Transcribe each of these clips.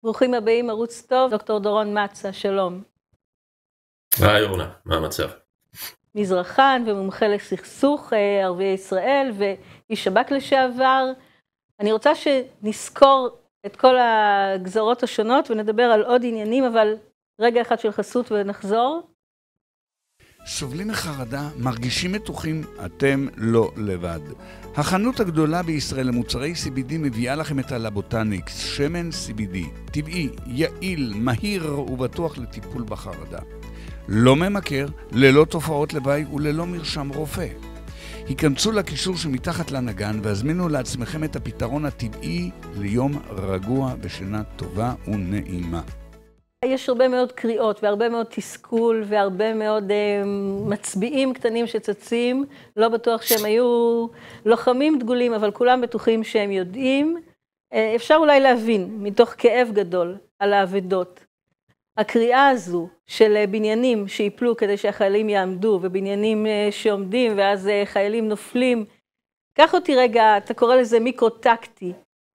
ברוכים הבאים, ערוץ טוב, דוקטור דורון מצה, שלום. היי אורנה, מה המצב? מזרחן ומומחה לסכסוך ערביי ישראל ואיש שב"כ לשעבר. אני רוצה שנזכור את כל הגזרות השונות ונדבר על עוד עניינים, אבל רגע אחד של חסות ונחזור. סובלים מחרדה, מרגישים מתוחים, אתם לא לבד. החנות הגדולה בישראל למוצרי CBD מביאה לכם את הלבוטניקס, שמן CBD, טבעי, יעיל, מהיר ובטוח לטיפול בחרדה. לא ממכר, ללא תופעות לוואי וללא מרשם רופא. היכנסו לקישור שמתחת לנגן והזמינו לעצמכם את הפתרון הטבעי ליום רגוע ושינה טובה ונעימה. יש הרבה מאוד קריאות והרבה מאוד תסכול והרבה מאוד מצביעים קטנים שצצים. לא בטוח שהם היו לוחמים דגולים, אבל כולם בטוחים שהם יודעים. אפשר אולי להבין מתוך כאב גדול על האבדות. הקריאה הזו של בניינים שיפלו כדי שהחיילים יעמדו, ובניינים שעומדים ואז חיילים נופלים. קח אותי רגע, אתה קורא לזה מיקרו-טקטי.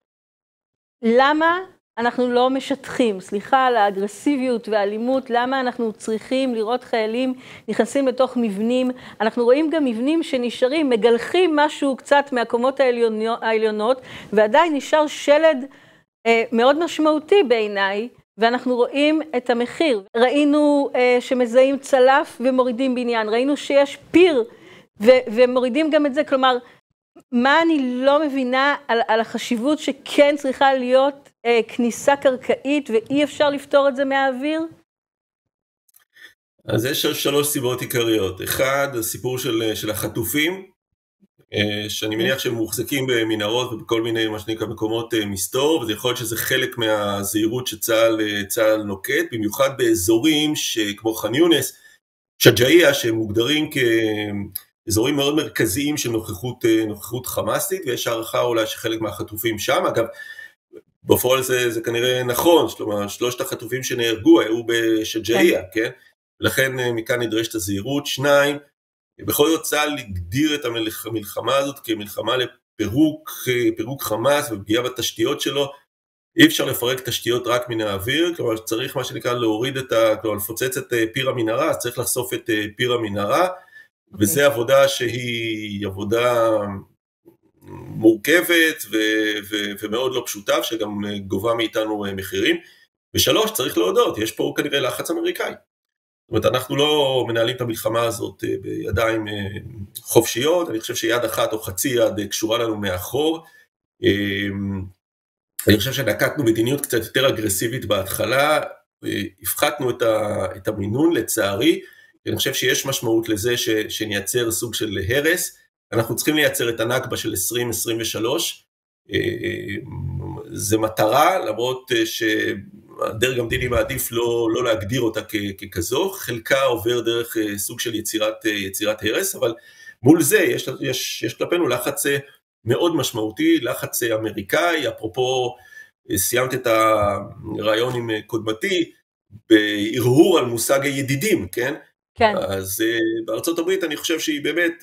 למה אנחנו לא משטחים, סליחה על האגרסיביות והאלימות, למה אנחנו צריכים לראות חיילים נכנסים לתוך מבנים? אנחנו רואים גם מבנים שנשארים, מגלחים משהו קצת מהקומות העליונות, ועדיין נשאר שלד מאוד משמעותי בעיניי, ואנחנו רואים את המחיר. ראינו שמזהים צלף ומורידים בניין, ראינו שיש פיר ומורידים גם את זה, כלומר, מה אני לא מבינה על החשיבות שכן צריכה להיות כניסה קרקעית ואי אפשר לפתור את זה מהאוויר? אז יש שלוש סיבות עיקריות. אחד, הסיפור של החטופים, שאני מניח שהם מוחזקים במנהרות ובכל מיני מה שנקרא מקומות מסתור, וזה יכול להיות שזה חלק מהזהירות שצה"ל נוקט, במיוחד באזורים כמו ח'אן יונס, שג'אעיה, שהם מוגדרים כאזורים מאוד מרכזיים של נוכחות חמאסית, ויש הערכה אולי שחלק מהחטופים שם. אגב, בפועל זה כנראה נכון, כלומר, שלושת החטופים שנהרגו היו בשג'אעיה, כן? ולכן מכאן נדרשת הזהירות. שניים, בכל זאת צה"ל הגדיר את המלחמה הזאת כמלחמה לפירוק חמאס ופגיעה בתשתיות שלו. אי אפשר לפרק תשתיות רק מן האוויר, כלומר צריך מה שנקרא להוריד כלומר לפוצץ את פיר המנהרה, אז צריך לחשוף את פיר המנהרה, וזה עבודה שהיא עבודה מורכבת ומאוד לא פשוטה, שגם גובה מאיתנו מחירים. ושלוש, צריך להודות, יש פה כנראה לחץ אמריקאי. זאת אומרת, אנחנו לא מנהלים את המלחמה הזאת בידיים חופשיות, אני חושב שיד אחת או חצי יד קשורה לנו מאחור. אני חושב שנקטנו מדיניות קצת יותר אגרסיבית בהתחלה, הפחתנו את המינון לצערי, אני חושב שיש משמעות לזה שנייצר סוג של הרס, אנחנו צריכים לייצר את הנכבה של 2023, זה מטרה, למרות שהדרג המדיני מעדיף לא להגדיר אותה ככזו, חלקה עובר דרך סוג של יצירת הרס, אבל מול זה יש כלפינו לחץ מאוד משמעותי, לחץ אמריקאי. אפרופו סיימת את הרעיון עם קודמתי, בהרהור על מושג הידידים, כן? כן. אז בארצות הברית אני חושב שהיא באמת,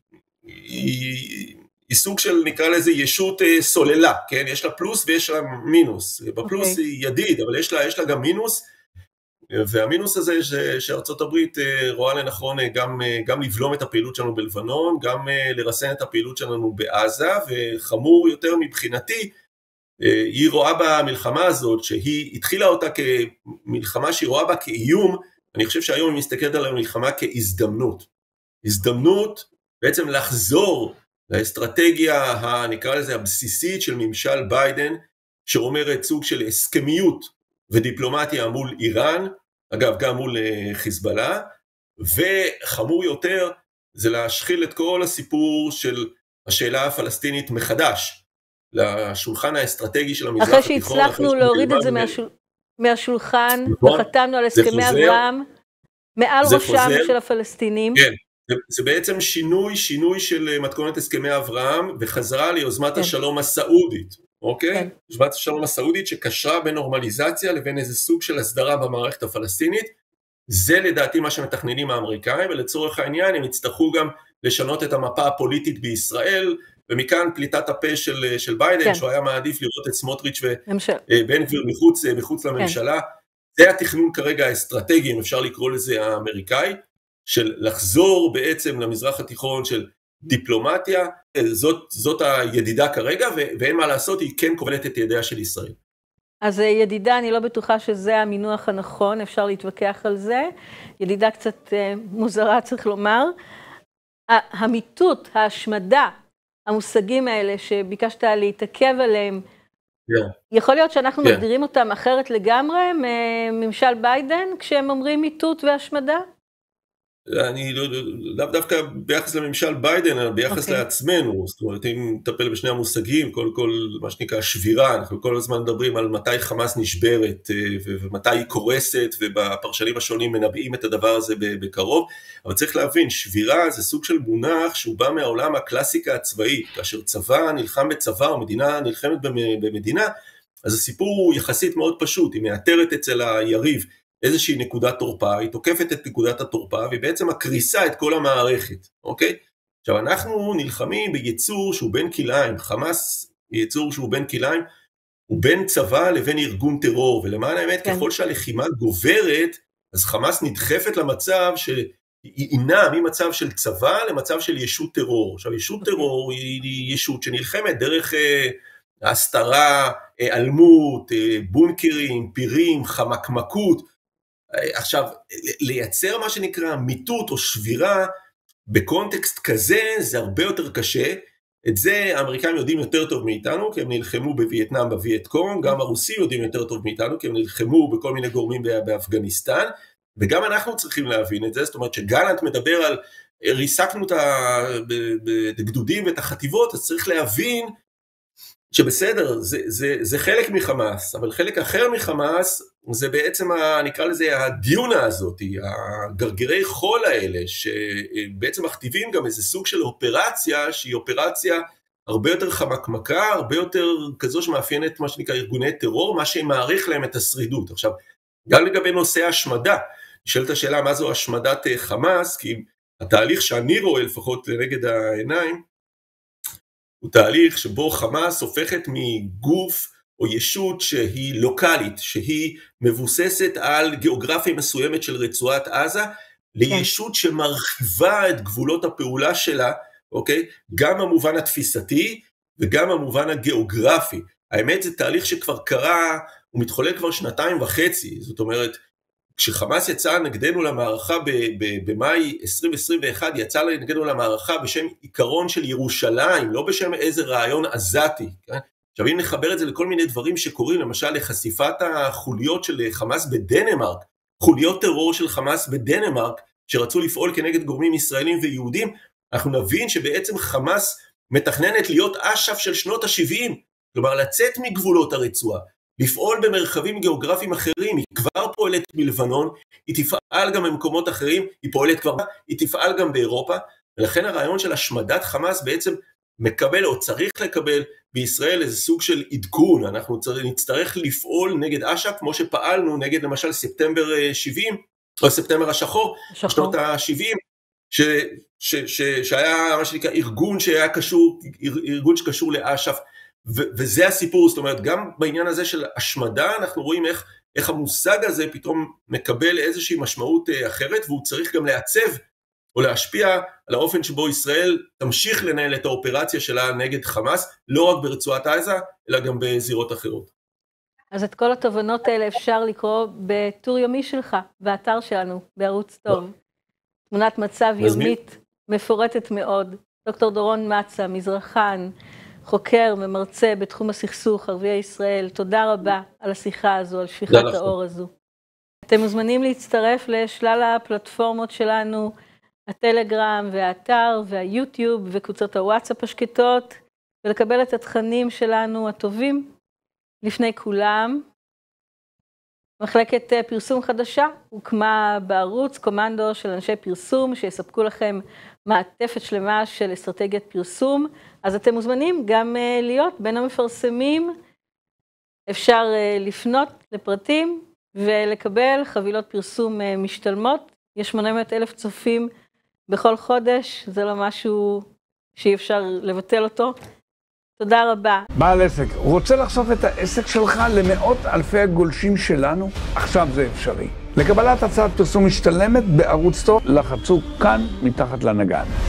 היא סוג של נקרא לזה ישות סוללה, כן? יש לה פלוס ויש לה מינוס. בפלוס היא ידיד, אבל יש לה גם מינוס, והמינוס הזה שארצות הברית רואה לנכון גם לבלום את הפעילות שלנו בלבנון, גם לרסן את הפעילות שלנו בעזה, וחמור יותר מבחינתי, היא רואה במלחמה הזאת, שהיא התחילה אותה כמלחמה שהיא רואה בה כאיום, אני חושב שהיום היא מסתכלת על המלחמה כהזדמנות. הזדמנות בעצם לחזור לאסטרטגיה נקרא לזה הבסיסית של ממשל ביידן, שאומרת סוג של הסכמיות ודיפלומטיה מול איראן, אגב גם מול חיזבאללה, וחמור יותר זה להשחיל את כל הסיפור של השאלה הפלסטינית מחדש, לשולחן האסטרטגי של המזרח אחרי התיכון. שהצלחנו להוריד את זה מהשולחן, וחתמנו על הסכמי אברהם, מעל ראשם של הפלסטינים. כן, זה בעצם שינוי של מתכונת הסכמי אברהם, וחזרה ליוזמת השלום הסעודית, אוקיי? יוזמת השלום הסעודית שקשרה בין נורמליזציה לבין איזה סוג של הסדרה במערכת הפלסטינית. זה לדעתי מה שמתכננים האמריקאים, ולצורך העניין הם יצטרכו גם לשנות את המפה הפוליטית בישראל, ומכאן פליטת הפה של ביידן, כן. שהוא היה מעדיף לראות את סמוטריץ' ממשל. ובן גביר מחוץ לממשלה. זה התכנון כרגע האסטרטגי, אם אפשר לקרוא לזה האמריקאי, של לחזור בעצם למזרח התיכון של דיפלומטיה, זאת הידידה כרגע, ואין מה לעשות, היא כן כובלת את ידיה של ישראל. אז ידידה, אני לא בטוחה שזה המינוח הנכון, אפשר להתווכח על זה. ידידה קצת מוזרה, צריך לומר. המיטוט, ההשמדה, המושגים האלה שביקשת להתעכב עליהם, יכול להיות שאנחנו מגדירים אותם אחרת לגמרי מממשל ביידן, כשהם אומרים מיטוט והשמדה? אני לאו דווקא ביחס לממשל ביידן, אלא ביחס לעצמנו, זאת אומרת, אם נטפל בשני המושגים, כל מה שנקרא שבירה, אנחנו כל הזמן מדברים על מתי חמאס נשברת, ומתי היא קורסת, ובפרשנים השונים מנבאים את הדבר הזה בקרוב, אבל צריך להבין, שבירה זה סוג של מונח שהוא בא מהעולם הקלאסיקה הצבאית, כאשר צבא נלחם בצבא, או מדינה נלחמת במדינה, אז הסיפור הוא יחסית מאוד פשוט, היא מאתרת אצל היריב, איזושהי נקודת תורפה, היא תוקפת את נקודת התורפה, והיא בעצם מקריסה את כל המערכת, אוקיי? עכשיו, אנחנו נלחמים ביצור שהוא בין כליים, חמאס יצור שהוא בין כליים, הוא בין צבא לבין ארגון טרור, ולמען האמת, ככל שהלחימה גוברת, אז חמאס נדחפת למצב שהיא נעה ממצב של צבא למצב של ישות טרור. עכשיו, ישות טרור היא ישות שנלחמת דרך הסתרה, אלמות, בונקרים, פירים, חמקמקות. עכשיו, לייצר מה שנקרא מיטוט או שבירה בקונטקסט כזה, זה הרבה יותר קשה. את זה האמריקאים יודעים יותר טוב מאיתנו, כי הם נלחמו בווייטנאם, בווייטקונג, גם הרוסים יודעים יותר טוב מאיתנו, כי הם נלחמו בכל מיני גורמים באפגניסטן, וגם אנחנו צריכים להבין את זה, זאת אומרת שגלנט מדבר על, ריסקנו את הגדודים ואת החטיבות, אז צריך להבין שבסדר, זה חלק מחמאס, אבל חלק אחר מחמאס, זה בעצם, נקרא לזה, הדיונה הזאת, הגרגירי חול האלה, שבעצם מכתיבים גם איזה סוג של אופרציה, שהיא אופרציה הרבה יותר חמקמקה, הרבה יותר כזו שמאפיינת מה שנקרא ארגוני טרור, מה שמעריך להם את השרידות. עכשיו, גם לגבי נושא השמדה, נשאלת השאלה מה זו השמדת חמאס, כי התהליך שאני רואה לפחות לנגד העיניים, הוא תהליך שבו חמאס הופכת מגוף או ישות שהיא לוקלית, שהיא מבוססת על גיאוגרפיה מסוימת של רצועת עזה, לישות שמרחיבה את גבולות הפעולה שלה, אוקיי? גם המובן התפיסתי וגם המובן הגיאוגרפי. האמת זה תהליך שכבר קרה, הוא מתחולל כבר 2.5, זאת אומרת, כשחמאס יצא נגדנו למערכה במאי 2021, יצא נגדנו למערכה בשם עיקרון של ירושלים, לא בשם איזה רעיון עזתי. כן? עכשיו אם נחבר את זה לכל מיני דברים שקורים, למשל לחשיפת החוליות של חמאס בדנמרק, חוליות טרור של חמאס בדנמרק, שרצו לפעול כנגד גורמים ישראלים ויהודים, אנחנו נבין שבעצם חמאס מתכננת להיות אש"ף של שנות ה-70, כלומר לצאת מגבולות הרצועה, לפעול במרחבים גיאוגרפיים אחרים, היא כבר פועלת בלבנון, היא תפעל גם במקומות אחרים, היא פועלת כבר, היא תפעל גם באירופה, ולכן הרעיון של השמדת חמאס בעצם מקבל או צריך לקבל בישראל איזה סוג של עדכון, אנחנו נצטרך לפעול נגד אש"ף, כמו שפעלנו נגד למשל ספטמבר 70, או ספטמבר השחור, שנות ה-70, שהיה מה שנקרא ארגון שהיה קשור, ארגון שקשור לאש"ף, וזה הסיפור, זאת אומרת, גם בעניין הזה של השמדה, אנחנו רואים איך המושג הזה פתאום מקבל איזושהי משמעות אחרת, והוא צריך גם לעצב או להשפיע על האופן שבו ישראל תמשיך לנהל את האופרציה שלה נגד חמאס, לא רק ברצועת עזה, אלא גם בזירות אחרות. אז את כל התובנות האלה אפשר לקרוא בטור יומי שלך, באתר שלנו, בערוץ טוב. תמונת מצב יומית מפורטת מאוד. דוקטור דורון מצה, מזרחן, חוקר ומרצה בתחום הסכסוך, ערביי ישראל, תודה רבה על השיחה הזו, על שפיכת האור הזו. אתם מוזמנים להצטרף לשלל הפלטפורמות שלנו, הטלגרם והאתר והיוטיוב וקבוצות הוואטסאפ השקטות, ולקבל את התכנים שלנו הטובים. לפני כולם, מחלקת פרסום חדשה הוקמה בערוץ, קומנדו של אנשי פרסום שיספקו לכם מעטפת שלמה של אסטרטגיית פרסום, אז אתם מוזמנים גם להיות בין המפרסמים, אפשר לפנות לפרטים ולקבל חבילות פרסום משתלמות, יש 800,000 צופים בכל חודש, זה לא משהו שאי אפשר לבטל אותו. תודה רבה. בעל עסק, רוצה לחשוף את העסק שלך למאות אלפי הגולשים שלנו? עכשיו זה אפשרי. לקבלת הצעת פרסום משתלמת בערוץ טוב, לחצו כאן מתחת לנגן.